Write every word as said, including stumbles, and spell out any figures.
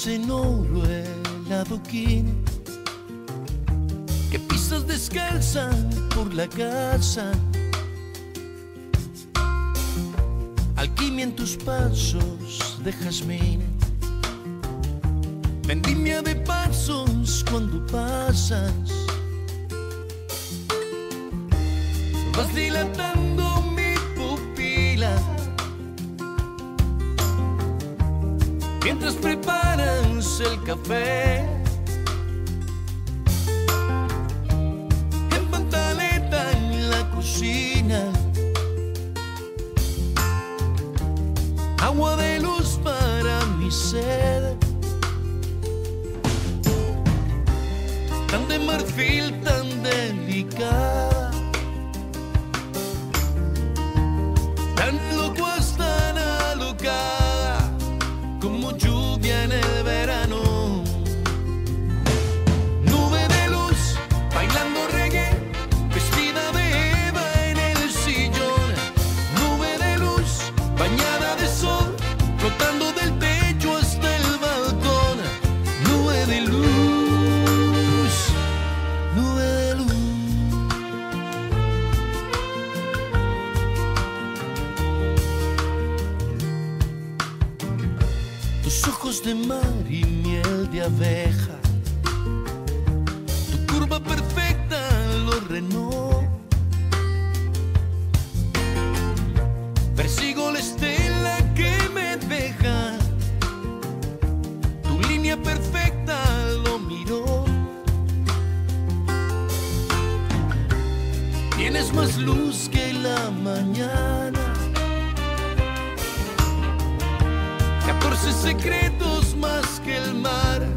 en oro el adoquín que pisas descalza por la casa. Alquimia en tus pasos de jazmín, vendimia de pasos cuando pasas. Vas dilatando mi pupila mientras preparas el café. En pantaleta en la cocina, agua de luz para mi sed. Tan de marfil, tan delicada, tan locuaz, tan alocada, como lluvia en el verano. Nube de luz, bailando reggae, vestida de Eva en el sillón. Nube de luz, bañada de sol, flotando del techo hasta el balcón. Nube de luz, nube de luz. Tus ojos de mar y miel de abeja, tu curva perfecta lo renó. Persigo la estela que me deja, tu línea perfecta lo miró. Tienes más luz que la mañana, catorce secretos más que el mar.